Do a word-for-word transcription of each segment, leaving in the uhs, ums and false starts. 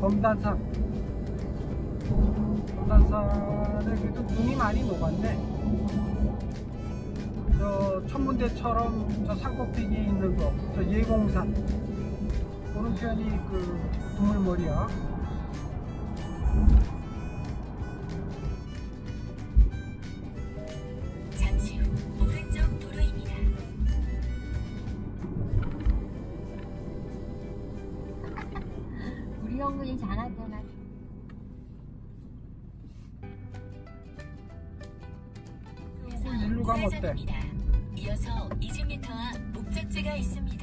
검단산. 검단산에 그래도 눈이 많이 녹았네. 저 천문대처럼 저 산꼭대기에 있는 거, 저 예공산. 오른편이 그 두물머리야. 잠시 후 오른쪽 도로입니다. 우리 형군이 잘하잖아. 일로 가면 어때? 이어서 이십 미터 앞 목적지가 있습니다.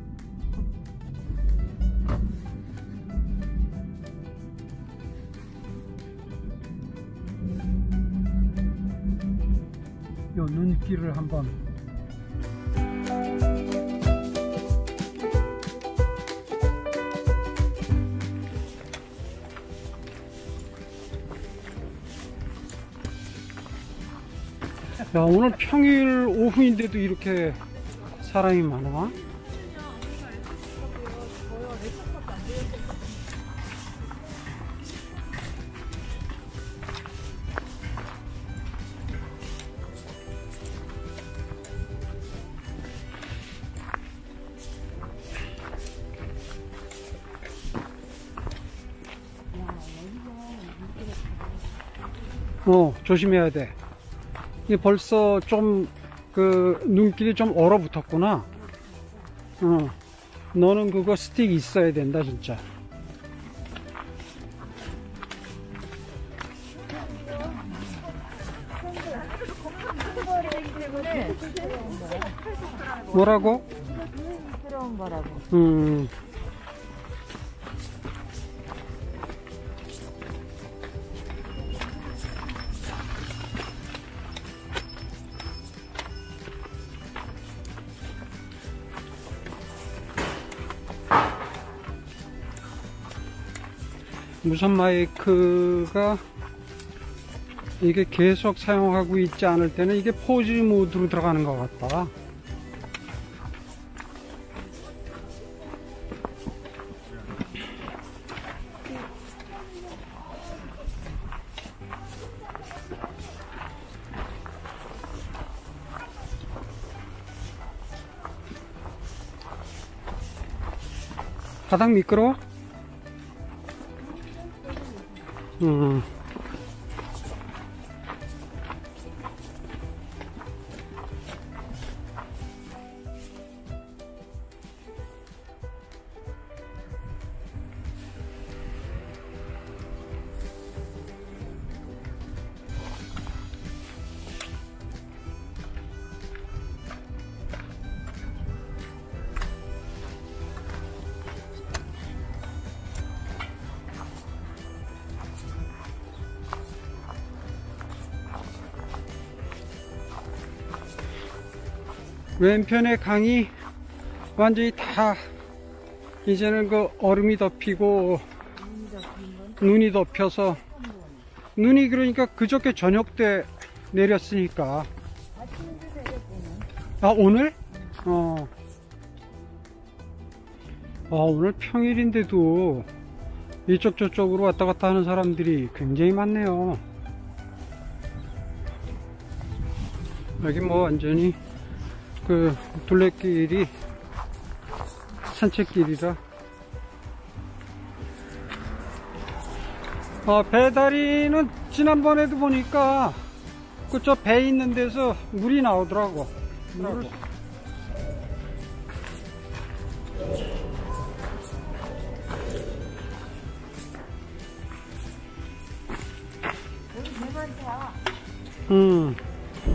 요 눈길을 한번. 야, 오늘 평일 오후인데도 이렇게 사람이 많아? 어, 조심해야 돼. 이게 벌써 좀 그 눈길이 좀 얼어붙었구나. 어, 너는 그거 스틱 있어야 된다 진짜. 뭐라고? 부끄러운 거라고. 음. 무선 마이크가 이게 계속 사용하고 있지 않을 때는 이게 포즈 모드로 들어가는 것 같다. 바닥 미끄러워? 음. 왼편의 강이 완전히 다 이제는 그 얼음이 덮이고 눈이 덮여서, 눈이 그러니까 그저께 저녁 때 내렸으니까. 아, 오늘? 어. 아, 오늘 평일인데도 이쪽 저쪽으로 왔다 갔다 하는 사람들이 굉장히 많네요. 여기 뭐 완전히 그 둘레길이 산책길이라. 어, 배다리는 지난번에도 보니까 그저 배 있는 데서 물이 나오더라고. 물을. 음.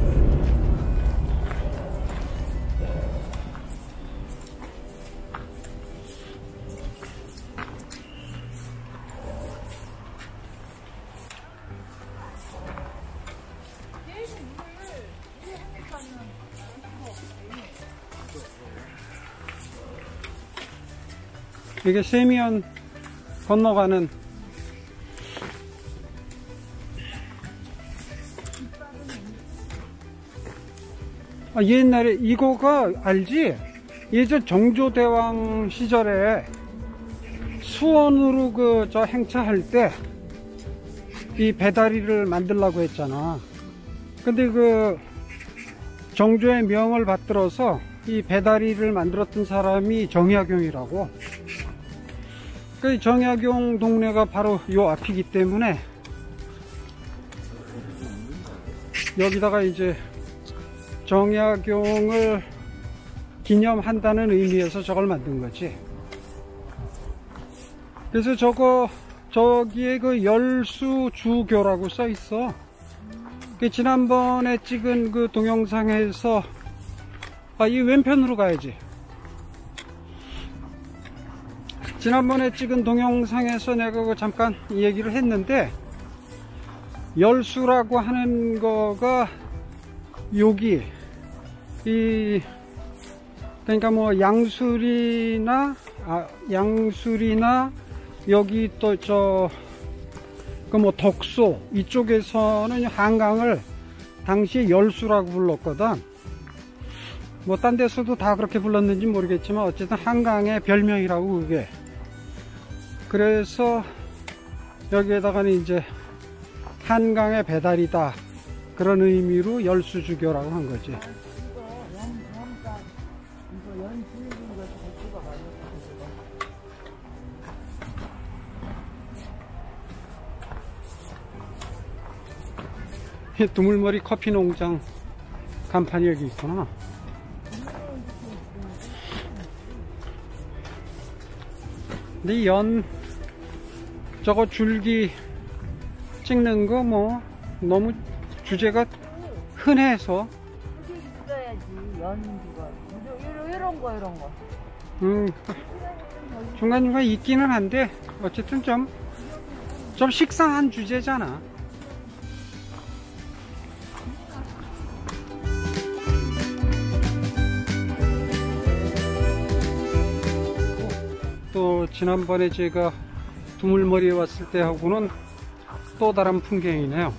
이게 세미연 건너가는. 아, 옛날에 이거가 알지? 예전 정조대왕 시절에 수원으로 그 저 행차할 때 이 배다리를 만들려고 했잖아. 근데 그 정조의 명을 받들어서 이 배다리를 만들었던 사람이 정약용이라고. 그 정약용 동네가 바로 요 앞이기 때문에 여기다가 이제 정약용을 기념한다는 의미에서 저걸 만든 거지. 그래서 저거 저기에 그 열수주교라고 써 있어. 그 지난번에 찍은 그 동영상에서 아, 이 왼편으로 가야지. 지난번에 찍은 동영상에서 내가 그 잠깐 얘기를 했는데 열수라고 하는 거가 여기 이 그러니까 뭐 양수리나 아, 양수리나 여기 또 저 그 뭐 덕소 이쪽에서는 한강을 당시에 열수라고 불렀거든. 뭐 딴 데서도 다 그렇게 불렀는지 모르겠지만 어쨌든 한강의 별명이라고 그게. 그래서 여기에다가는 이제 한강의 배달이다 그런 의미로 열수주교라고 한 거지. 이거 연, 연간, 이거 연수인 것이 백두가 많이 두물머리 커피 농장 간판이 여기 있구나. 근데 연 저거 줄기 찍는 거 뭐 너무 주제가 흔해서 크게 있어야지, 연주가. 이런, 이런 거, 이런 거. 음, 중간중간 있기는 한데 어쨌든 좀, 좀 식상한 주제잖아. 또 지난번에 제가 두물머리에 왔을 때하고는 또 다른 풍경이네요.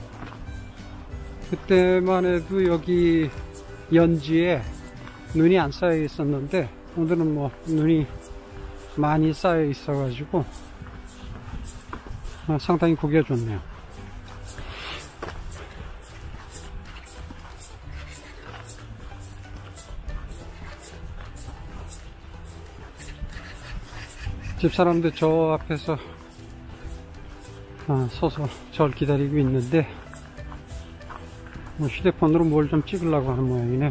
그때만 해도 여기 연지에 눈이 안 쌓여 있었는데 오늘은 뭐 눈이 많이 쌓여 있어 가지고 상당히 보기가 좋네요. 집사람도 저 앞에서 아, 서서 저를 기다리고 있는데 뭐 휴대폰으로 뭘 좀 찍으려고 하는 모양이네요.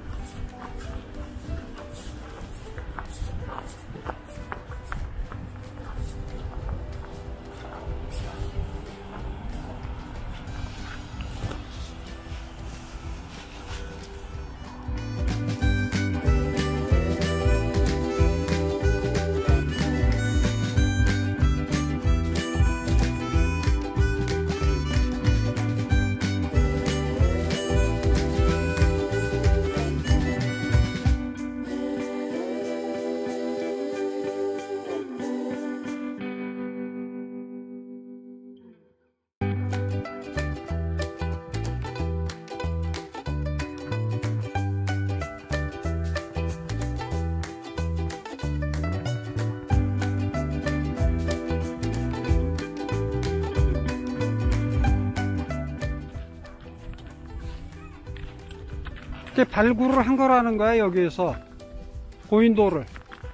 발굴을 한 거라는 거야. 여기에서 고인돌을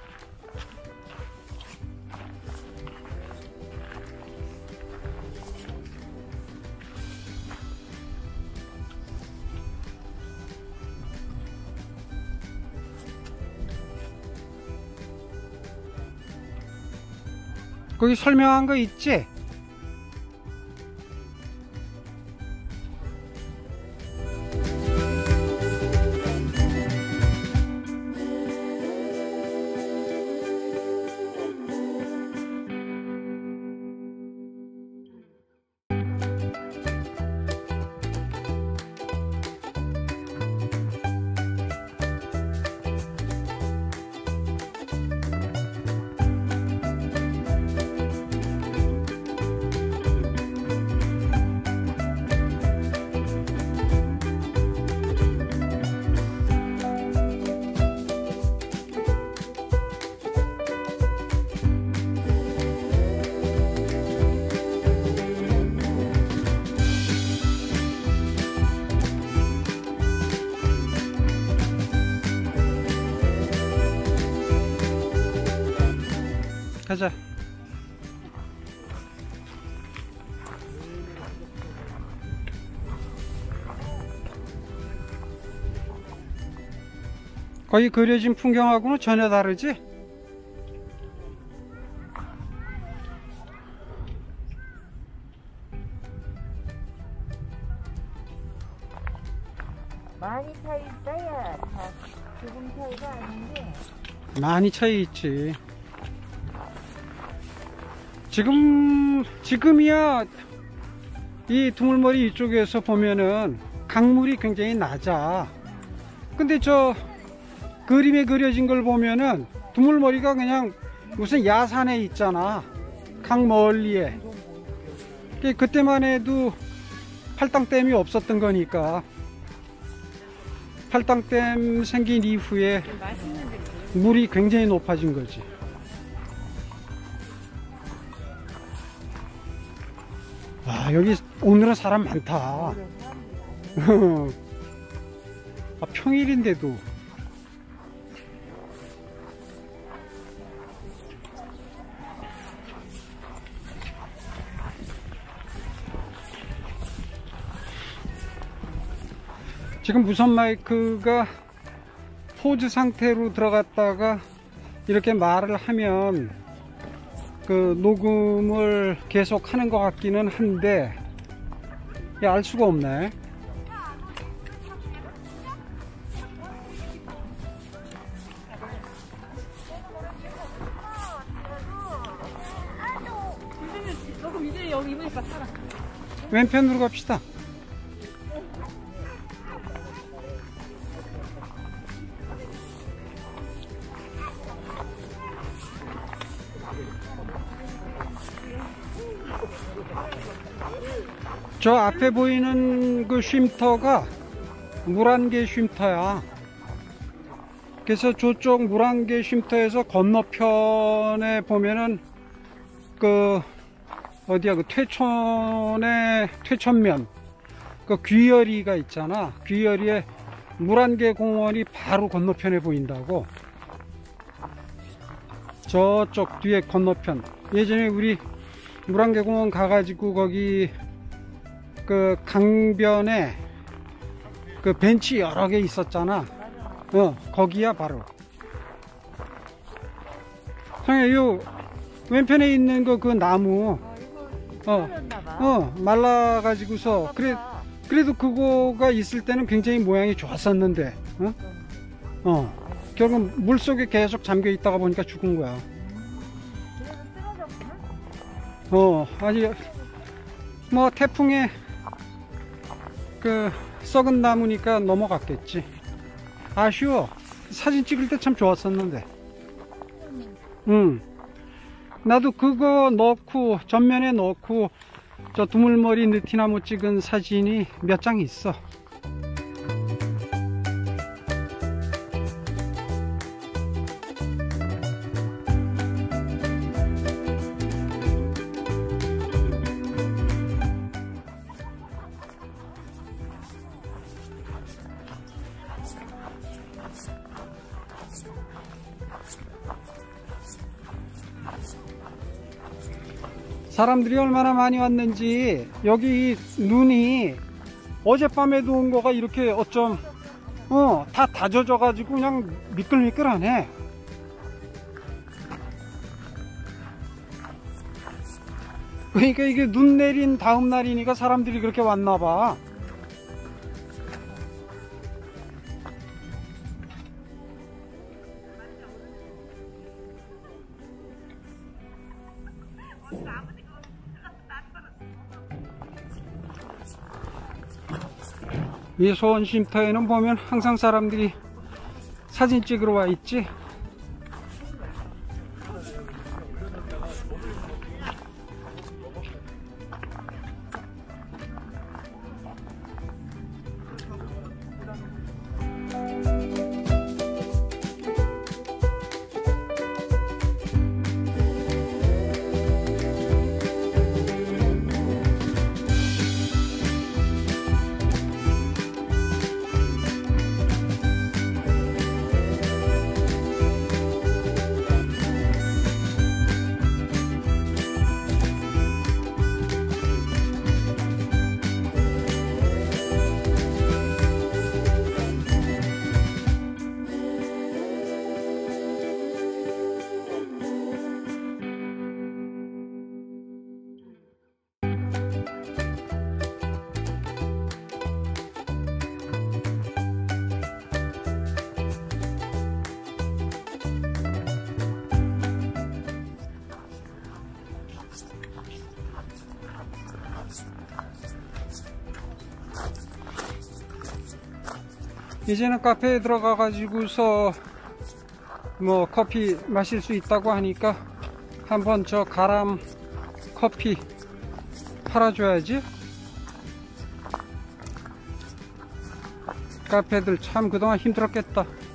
거기 설명한 거 있지? 가자. 거기 그려진 풍경하고는 전혀 다르지? 많이 차이 있어야 다 조금 차이가 아닌데. 많이 차이 있지. 지금 지금이야 이 두물머리 이쪽에서 보면은 강물이 굉장히 낮아. 근데 저 그림에 그려진 걸 보면은 두물머리가 그냥 무슨 야산에 있잖아. 강 멀리에. 그때만 해도 팔당댐이 없었던 거니까. 팔당댐 생긴 이후에 물이 굉장히 높아진 거지. 아, 여기 오늘은 사람 많다. 아, 평일인데도. 지금 무선 마이크가 포즈 상태로 들어갔다가 이렇게 말을 하면 그 녹음을 계속 하는 것 같기는 한데 알 수가 없네. 조금 이제 여기 입으니까 살아. 왼편으로 갑시다. 저 앞에 보이는 그 쉼터가 물안개 쉼터야. 그래서 저쪽 물안개 쉼터에서 건너편에 보면은 그 어디야 그 퇴촌의 퇴천면 그 귀여리가 있잖아. 귀여리에 물안개 공원이 바로 건너편에 보인다고. 저쪽 뒤에 건너편. 예전에 우리 물안개 공원 가가지고 거기 그 강변에 그 벤치 여러 개 있었잖아. 어, 거기야 바로. 형님, 요 왼편에 있는 거 그 나무. 어, 어, 말라가지고서 그래 그래도 그거가 있을 때는 굉장히 모양이 좋았었는데, 어, 어, 결국 물 속에 계속 잠겨 있다가 보니까 죽은 거야. 어, 아니 뭐 태풍에 그 썩은 나무니까 넘어갔겠지. 아쉬워. 사진 찍을 때 참 좋았었는데. 응. 나도 그거 넣고 전면에 넣고 저 두물머리 느티나무 찍은 사진이 몇 장 있어. 사람들이 얼마나 많이 왔는지. 여기 눈이 어젯밤에도 온 거가 이렇게 어쩜 어, 다 다져져 가지고 그냥 미끌미끌하네. 그러니까 이게 눈 내린 다음 날이니까 사람들이 그렇게 왔나 봐. 이 소원 쉼터에는 보면 항상 사람들이 사진 찍으러 와 있지. 이제는 카페에 들어가 가지고서 뭐 커피 마실 수 있다고 하니까 한번 저 가람 커피 팔아줘야지. 카페들 참 그동안 힘들었겠다.